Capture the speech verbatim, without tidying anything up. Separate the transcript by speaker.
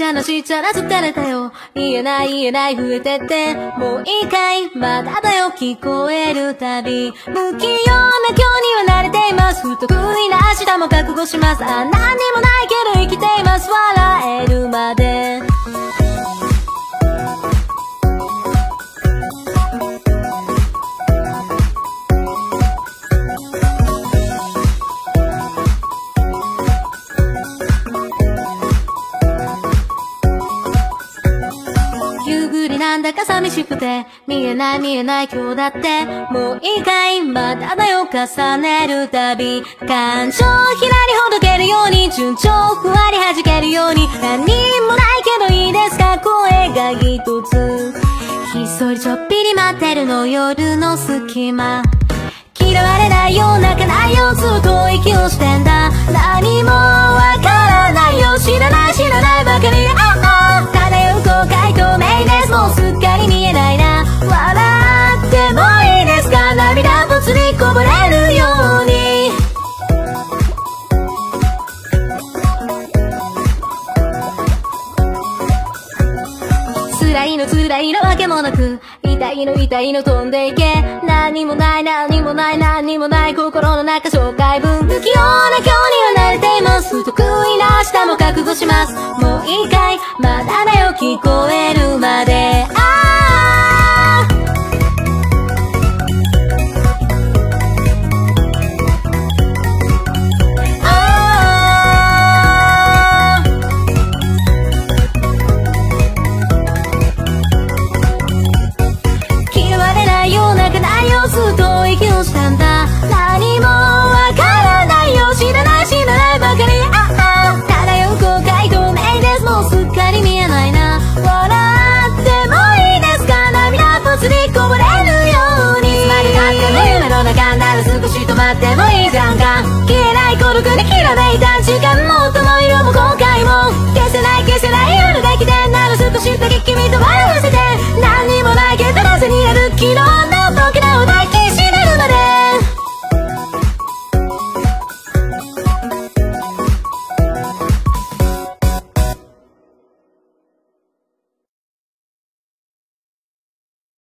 Speaker 1: ちゃなしちゃな疲れたよ。言えない言えない増えてって、もういいかいまだだよ聞こえるたび。不器用な今日には慣れています。不得意な明日も覚悟します。あ、何にもないけど生きています。笑えるまでなんだか寂しくて見えない見えない今日だってもういいかいまだだよ重ねるたび感情ひらりほどけるように順調ふわり弾けるように何にもないけどいいですか声が一つひっそりちょっぴり待ってるの夜の隙間嫌われないよ泣かないよずっと息をしてんだ何もわからないよ知らない知らないばかりああ漂う後悔透明ですもうすっかり見えないな笑ってもいいですか涙ぽつりこぼれるように辛いの辛いのわけもなく痛いの痛いの飛んでいけ何もない何もない何もない心の中紹介文不器用な今日には慣れています不得意な明日も覚悟しますもういいかいまだだよ聞こえるまであ